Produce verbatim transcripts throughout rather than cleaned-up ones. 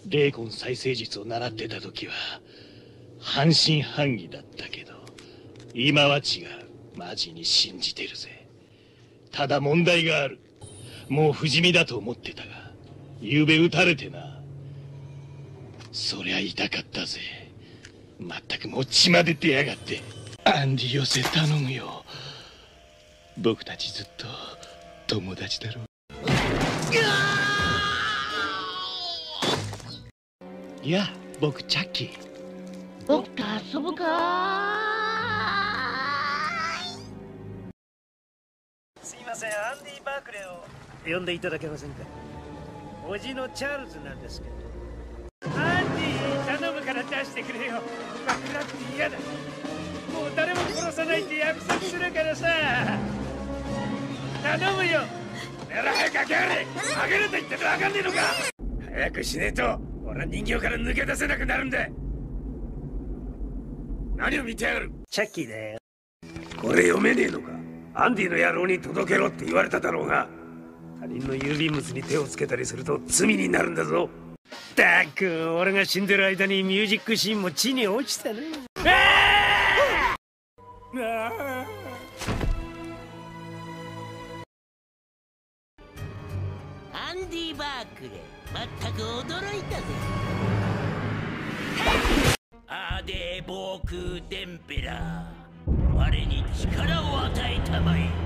霊魂再生術を習ってた時は半信半疑だったけど、今は違う。マジに信じてるぜ。ただ問題がある。もう不死身だと思ってたが、昨べ撃たれてな。そりゃ痛かったぜ。まったくもう血まで出やがって。アンディ寄せ頼むよ。僕たちずっと友達だろ。いや、僕チャッキー。 僕と遊ぶかーい。すいません、アンディ・バークレーを呼んでいただけませんか。おじのチャールズなんですけど。アンディ、頼むから出してくれよ。僕は暗くて嫌だ。もう誰も殺さないって約束するからさ。頼むよ。なら早く開けやれ。開けると言ってて分かんねえのか。早くしねえと俺は人形から抜け出せなくなるんだ。何を見てやがる。チャッキーだよ。これ読めねえのか。アンディの野郎に届けろって言われただろうが、他人の郵便物に手をつけたりすると罪になるんだぞ。ったく俺が死んでる間にミュージックシーンも地に落ちたな。ああアンディ・バークレー、まったく驚いたぜ。アーデー・ボーク・デンペラー、我に力を与えたまえ。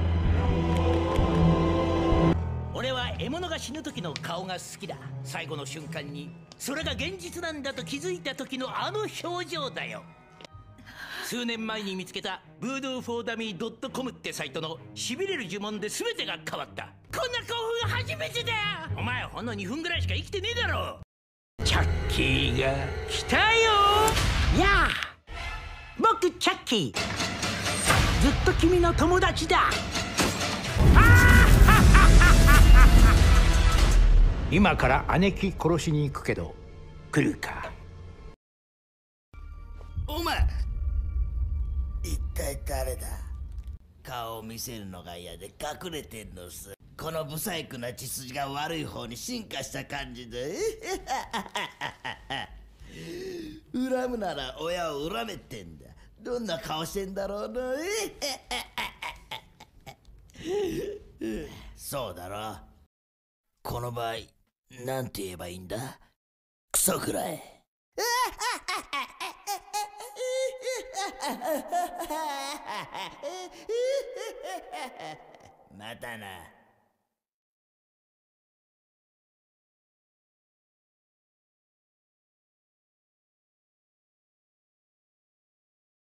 俺は獲物が死ぬ時の顔が好きだ。最後の瞬間にそれが現実なんだと気づいた時のあの表情だよ。数年前に見つけたブードゥーフォーダミードットコムってサイトのしびれる呪文で全てが変わった。こんな興奮初めてだよ。お前ほんのにふんぐらいしか生きてねえだろ。チャッキーが来たよ。やあ、僕チャッキー、ずっと君の友達だ。今から姉貴殺しに行くけど来るか。お前一体誰だ。顔を見せるのが嫌で隠れてんのさ。このブサイクな血筋が悪い方に進化した感じで恨むなら親を恨めってんだ。どんな顔してんだろうなそうだろ。この場合なんて言えばいいんだ。クソくらいまたな。